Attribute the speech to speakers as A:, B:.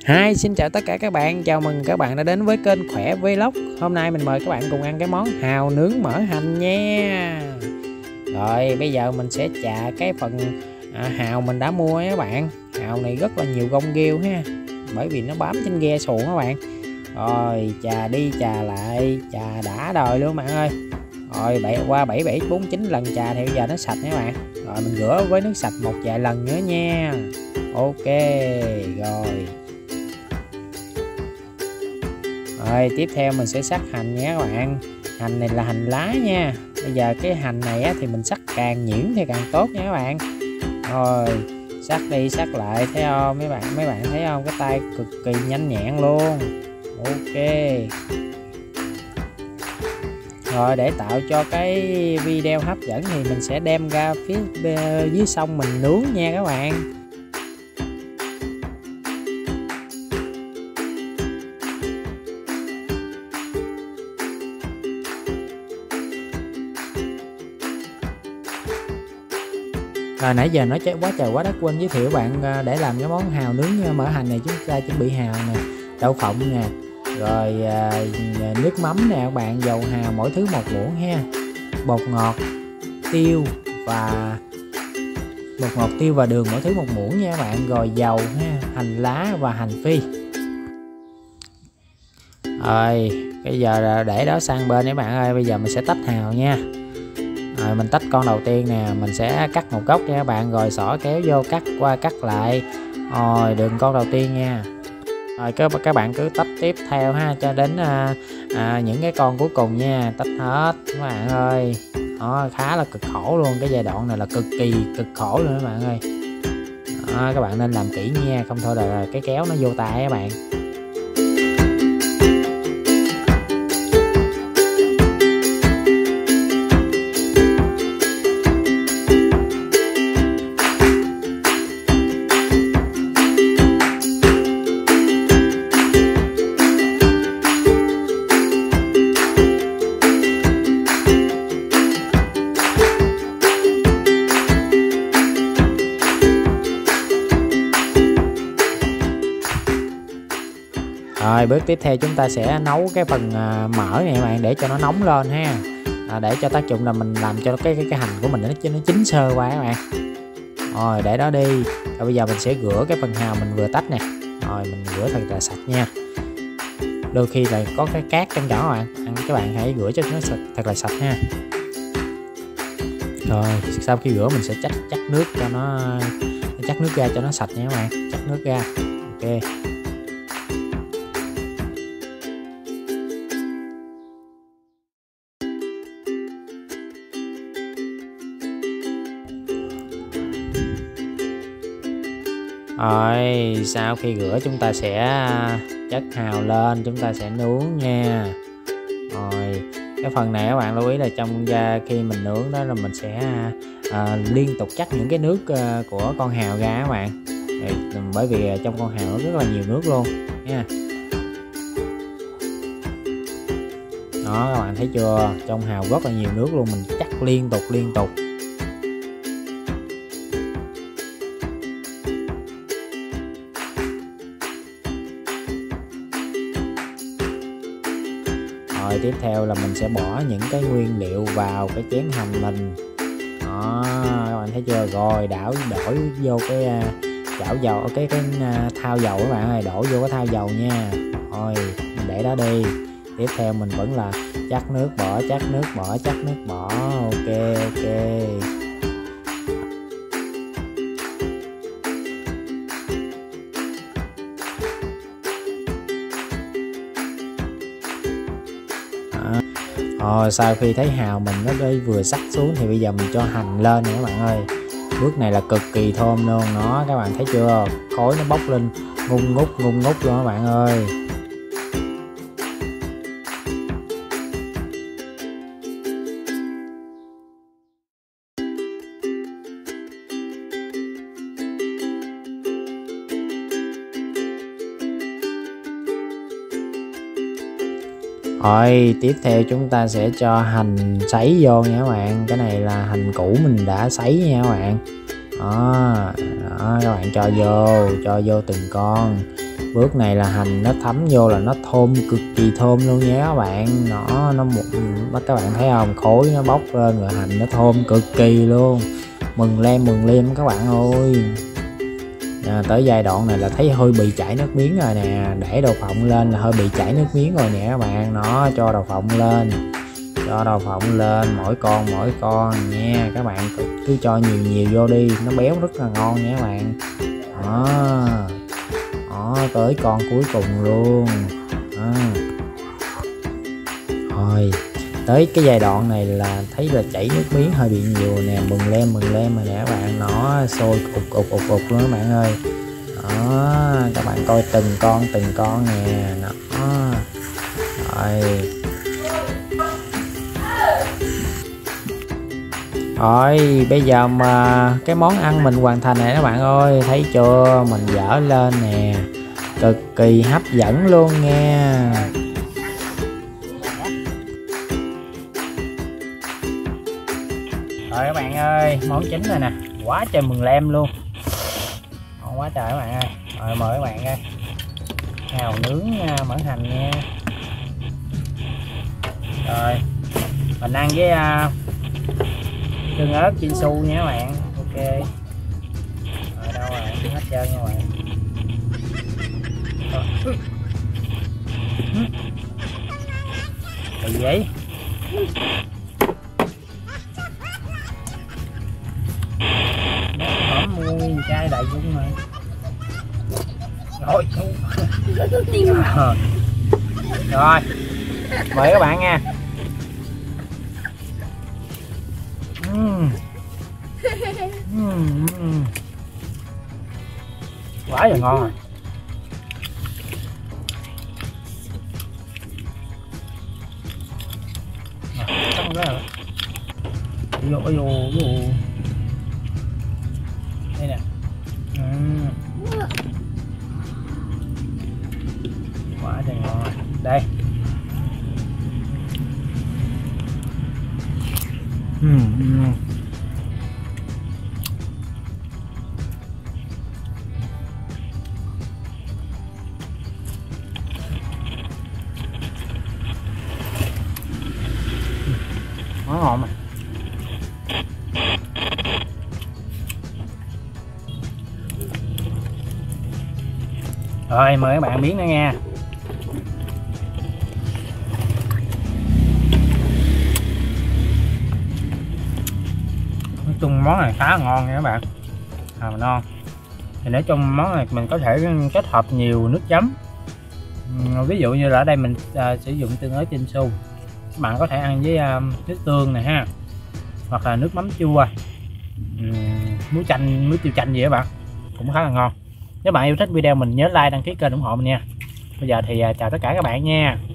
A: Hi, xin chào tất cả các bạn, chào mừng các bạn đã đến với kênh Khỏe Vlog. Hôm nay mình mời các bạn cùng ăn cái món hàu nướng mỡ hành nha. Rồi bây giờ mình sẽ chà cái phần hàu mình đã mua á các bạn. Hàu này rất là nhiều gông ghêu ha, bởi vì nó bám trên ghe xuồng các bạn. Rồi chà đi chà lại, chà đã đời luôn bạn ơi. Rồi qua 7749 lần chà thì bây giờ nó sạch nha các bạn. Rồi mình rửa với nước sạch một vài lần nữa nha. Ok rồi. Rồi tiếp theo mình sẽ sắc hành nha các bạn. Hành này là hành lá nha. Bây giờ cái hành này á, thì mình sắc càng nhuyễn thì càng tốt nha các bạn. Rồi sắc đi sắc lại, thấy không mấy bạn thấy không, cái tay cực kỳ nhanh nhẹn luôn. Ok. Rồi để tạo cho cái video hấp dẫn thì mình sẽ đem ra phía dưới sông mình nướng nha các bạn. Rồi nãy giờ nói quá trời quá đất quên giới thiệu bạn, để làm cái món hàu nướng mỡ hành này chúng ta chuẩn bị hàu nè, đậu phộng nè, rồi nước mắm nè các bạn, dầu hào mỗi thứ 1 muỗng ha, bột ngọt tiêu và đường mỗi thứ 1 muỗng nha các bạn, rồi dầu ha, hành lá và hành phi. Rồi bây giờ để đó sang bên các bạn ơi, bây giờ mình sẽ tách hàu nha. Rồi mình tách con đầu tiên nè, mình sẽ cắt một góc nha các bạn, rồi xỏ kéo vô cắt qua cắt lại. Rồi đường con đầu tiên nha. Rồi các bạn cứ tách tiếp theo ha, cho đến những cái con cuối cùng nha, tách hết các bạn ơi. Đó, khá là cực khổ luôn, cái giai đoạn này là cực kỳ cực khổ luôn các bạn ơi. Đó, các bạn nên làm kỹ nha, không thôi là cái kéo nó vô tay các bạn. Rồi bước tiếp theo chúng ta sẽ nấu cái phần mỡ này các bạn, để cho nó nóng lên ha, để cho tác dụng là mình làm cho cái hành của mình nó chín sơ qua các bạn. Rồi để đó đi. Rồi bây giờ mình sẽ rửa cái phần hàu mình vừa tách nè, rồi mình rửa thật là sạch nha. Đôi khi là có cái cát trong chỗ các bạn hãy rửa cho nó thật là sạch ha. Rồi sau khi rửa mình sẽ chắc nước cho nó chắc nước ra cho nó sạch nha các bạn, chắc nước ra. Ok. Rồi sau khi rửa chúng ta sẽ chất hàu lên, chúng ta sẽ nướng nha. Rồi cái phần này các bạn lưu ý là trong khi mình nướng đó là mình sẽ liên tục chắc những cái nước của con hàu ra các bạn. Bởi vì trong con hàu nó rất là nhiều nước luôn nha. Đó các bạn thấy chưa, trong hàu rất là nhiều nước luôn, mình chắc liên tục. Rồi tiếp theo là mình sẽ bỏ những cái nguyên liệu vào cái chén hành mình. Đó các bạn thấy chưa, rồi đổi vô cái chảo dầu, cái thau dầu các bạn ơi, đổ vô cái thau dầu nha. Rồi mình để đó đi. Tiếp theo mình vẫn là chắc nước bỏ. Ok. Rồi sau khi thấy hàu mình nó vừa sắc xuống thì bây giờ mình cho hành lên nè các bạn ơi. Bước này là cực kỳ thơm luôn đó, các bạn thấy chưa, khói nó bốc lên ngun ngút luôn các bạn ơi. Rồi tiếp theo chúng ta sẽ cho hành sấy vô nha các bạn. Cái này là hành củ mình đã sấy nha các bạn. Đó các bạn cho vô từng con. Bước này là hành nó thấm vô là nó thơm, cực kỳ thơm luôn nha các bạn. Nó các bạn thấy không, khối nó bốc lên rồi hành nó thơm cực kỳ luôn. Mừng lem các bạn ơi. Tới giai đoạn này là thấy hơi bị chảy nước miếng rồi nè. Để đậu phộng lên là hơi bị chảy nước miếng rồi nè các bạn. Nó cho đậu phộng lên, mỗi con nha các bạn. Cứ cho nhiều vô đi, nó béo rất là ngon nha các bạn. Đó, tới con cuối cùng luôn. Rồi tới cái giai đoạn này là thấy là chảy nước miếng hơi bị nhiều nè. Mừng lem rồi nè các bạn. Nó sôi ục luôn các bạn ơi. Đó, các bạn coi từng con nè. Đó. Rồi bây giờ mà cái món ăn mình hoàn thành này các bạn ơi, thấy chưa, mình dở lên nè, cực kỳ hấp dẫn luôn nha. Rồi các bạn ơi, món chính rồi nè, quá trời mừng lem luôn, ngon quá trời các bạn ơi. Rồi mời các bạn ơi, hàu nướng mỡ hành nha. Rồi mình ăn với tương ớt chiên su nha các bạn. Ok. Rồi đâu rồi, hết trơn nha các bạn. Gì vậy? Hổm mua chai đại dung mà. Rồi. Rồi. Mời các bạn nha. Quá là ngon rồi. Xong rồi. Vô. Đây nè. Quá trời ngon rồi. Đây. Nó ngon mà. Rồi mời các bạn miếng nữa nha. Nói chung món này khá là ngon nha các bạn, hào non. Thì nói chung món này mình có thể kết hợp nhiều nước chấm. Ví dụ như là ở đây mình sử dụng tương ớt chiên su, các bạn có thể ăn với nước tương này ha, hoặc là nước mắm chua, muối tiêu chanh gì các bạn, cũng khá là ngon. Nếu bạn yêu thích video mình nhớ like, đăng ký kênh ủng hộ mình nha. Bây giờ thì chào tất cả các bạn nha.